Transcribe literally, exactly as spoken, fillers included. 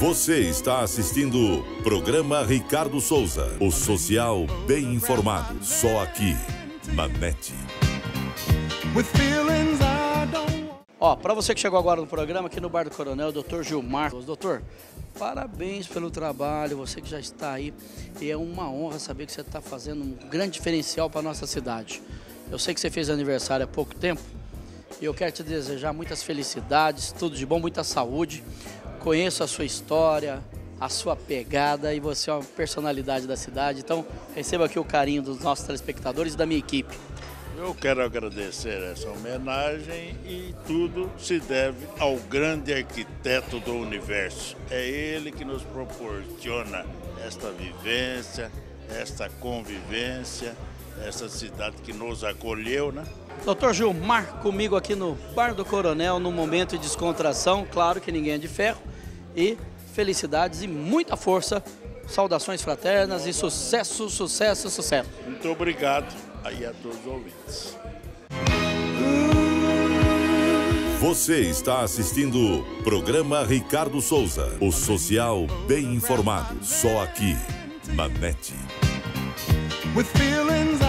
Você está assistindo o programa Ricardo Souza, o social bem informado, só aqui na NET. Ó, para você que chegou agora no programa, aqui no Bar do Coronel, doutor Gilmar. Doutor, parabéns pelo trabalho, você que já está aí. E é uma honra saber que você está fazendo um grande diferencial para a nossa cidade. Eu sei que você fez aniversário há pouco tempo e eu quero te desejar muitas felicidades, tudo de bom, muita saúde. Conheço a sua história, a sua pegada e você é uma personalidade da cidade. Então, receba aqui o carinho dos nossos telespectadores e da minha equipe. Eu quero agradecer essa homenagem e tudo se deve ao grande arquiteto do universo. É ele que nos proporciona esta vivência, esta convivência, essa cidade que nos acolheu, né? doutor Gilmar, comigo aqui no Bar do Coronel, num momento de descontração, claro que ninguém é de ferro, e felicidades e muita força, saudações fraternas e sucesso, sucesso, sucesso. Muito obrigado aí a todos os ouvintes. Você está assistindo o programa Ricardo Souza, o social bem informado, só aqui na NET. With feelings